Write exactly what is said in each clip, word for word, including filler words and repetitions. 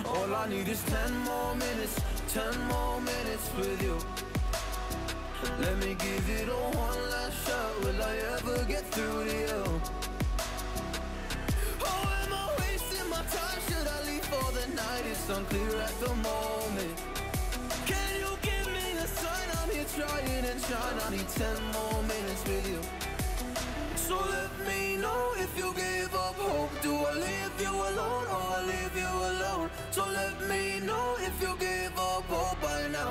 All I need is ten more minutes, ten more minutes with you. Let me give it a one last shot. Will I ever get through to you? Oh, am I wasting my time? Should I leave for the night? It's unclear at the moment. Can you give me a sign? I'm here trying and trying. I need ten more minutes with you. So let me know if you give up hope. Do I leave you alone or I leave you alone? So let me know if you give up hope by now.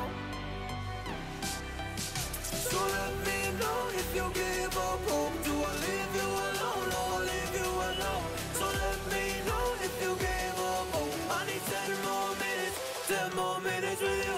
So let me know if you give up hope. Do I leave you alone or I leave you alone? So let me know if you give up hope. I need ten more minutes, ten more minutes with you.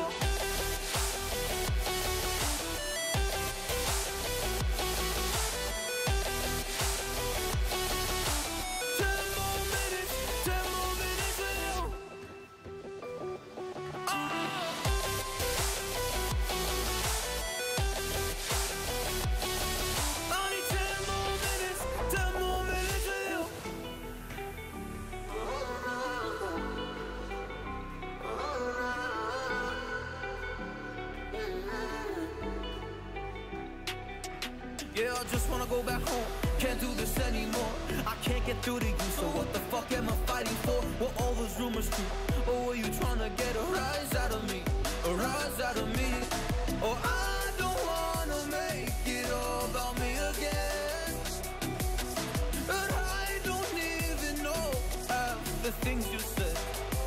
Yeah, I just wanna go back home. Can't do this anymore. I can't get through to you, so what the fuck am I fighting for? Were all those rumors true? Or were you trying to get a rise out of me? A rise out of me? Or I don't wanna make it all about me again. And I don't even know half the things you said.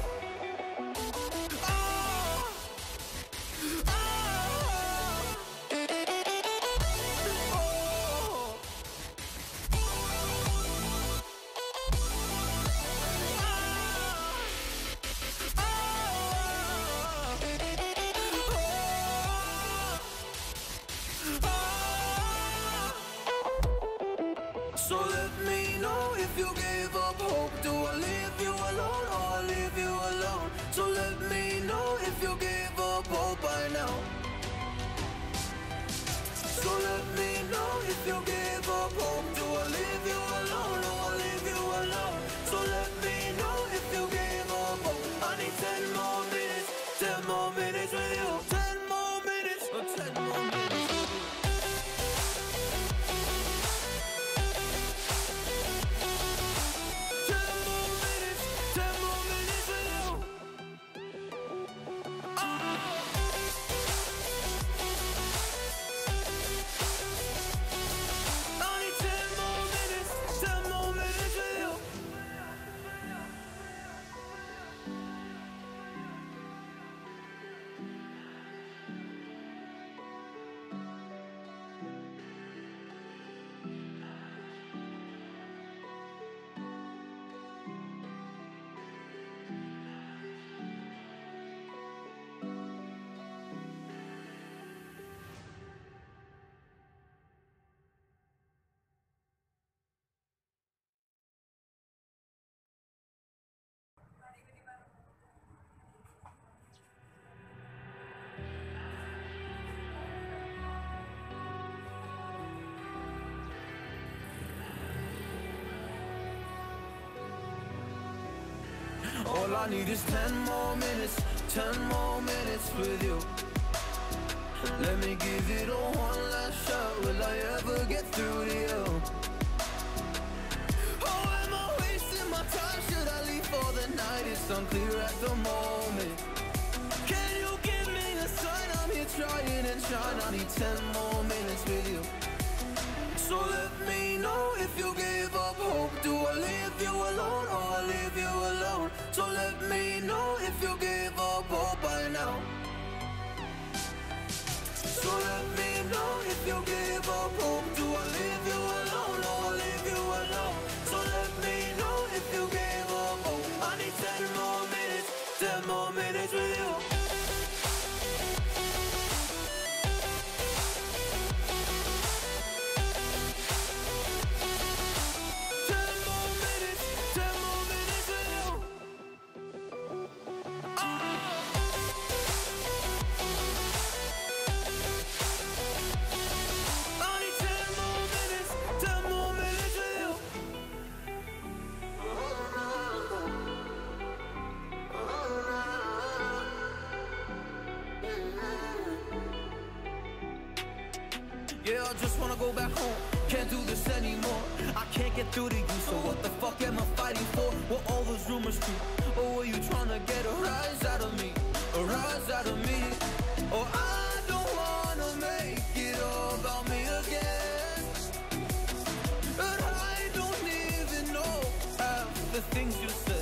So let me know if you gave up hope. Do I leave you alone or I leave you alone? So let me know if you gave up hope by now. So let me know if you gave up hope. Do I leave you alone or I leave you alone? So let me know if you gave up hope. I need ten more minutes, ten more minutes with you. Ten more minutes, or ten more minutes with you. All I need is ten more minutes, ten more minutes with you. Let me give it a one last shot. Will I ever get through to you? Oh, am I wasting my time? Should I leave for the night? It's unclear at the moment. Can you give me a sign? I'm here trying and trying. I need ten more minutes with you. So let me know if you gave up hope. Do I leave you alone or I leave you alone? So let me know if you gave up hope by now. So let me know if you gave up hope. Do I leave you alone or I leave you alone? So let me know if you gave up hope. I need ten more minutes, ten more minutes with you. just wanna go back home. Can't do this anymore. I can't get through to you, so what the fuck am I fighting for? Were all those rumors true? Or were you trying to get a rise out of me? A rise out of me? Or I don't wanna make it all about me again, but I don't even know half the things you said.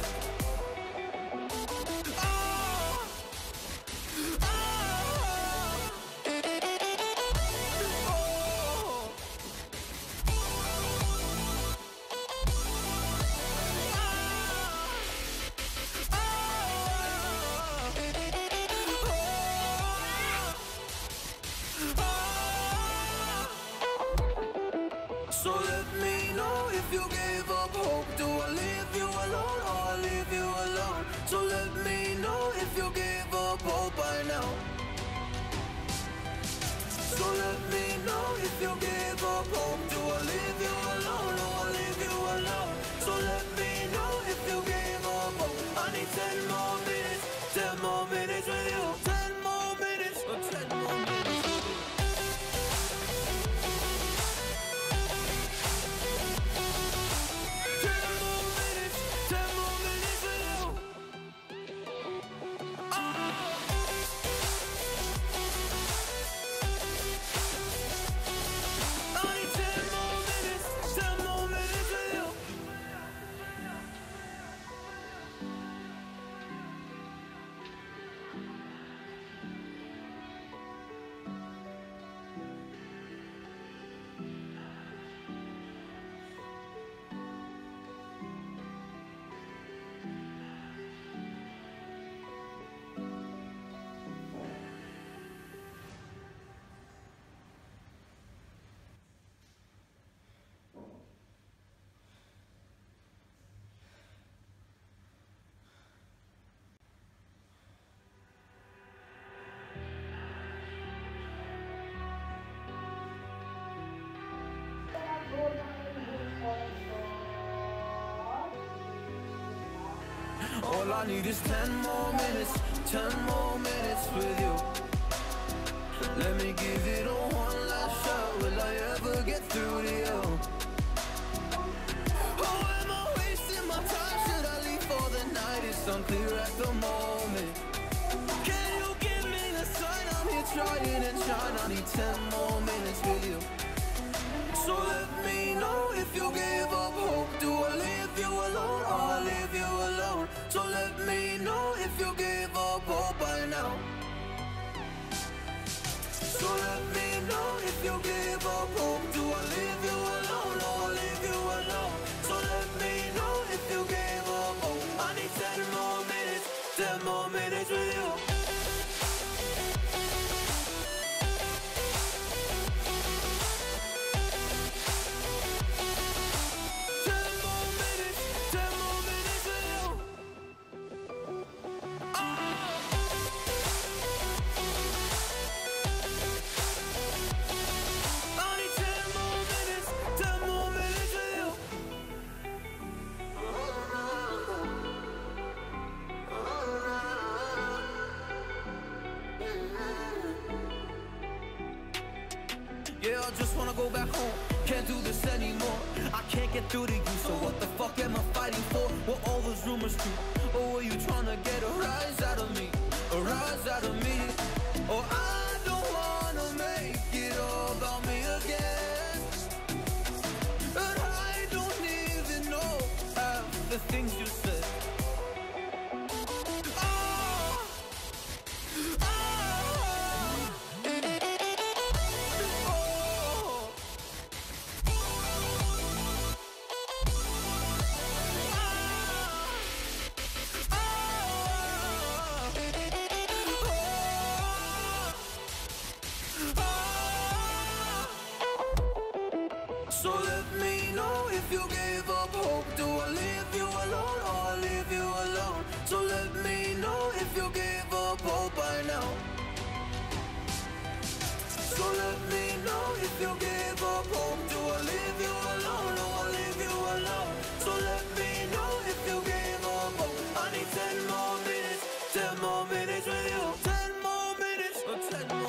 So let me know if you gave up hope. Do I leave you alone or I leave you alone? So let me know if you gave up hope by now. So let me know if you gave up hope. Do I leave you alone or I leave you alone? So let me know if you gave up hope. I need ten more minutes, ten more minutes with you. Ten more minutes, or ten more minutes. All I need is ten more minutes, ten more minutes with you. Let me give it a one last shot. Will I ever get through to you? Oh, am I wasting my time? Should I leave for the night? It's unclear at the moment. Can you give me the sign? I'm here trying and trying. I need ten more minutes with you. So let me know if you gave up hope. Do I leave you alone or I leave you alone? So let me know if you gave up hope by now. So let me know if you gave up hope. Do I leave you alone or I leave you alone? So let me know if you gave up hope. I need ten more minutes, ten more minutes with you. Yeah, I just wanna go back home. Can't do this anymore. I can't get through to you, so what the fuck am I fighting for? Were all those rumors true? Or were you trying to get a rise out of me? A rise out of me? Or I don't wanna make it all about me again, but I don't even know half the things you said. So let me know if you gave up hope. Do I leave you alone or I leave you alone? So let me know if you gave up hope by now. So let me know if you gave up hope. Do I leave you alone or I leave you alone? So let me know if you gave up hope. I need ten more minutes, ten more minutes with you. Ten more minutes, or ten more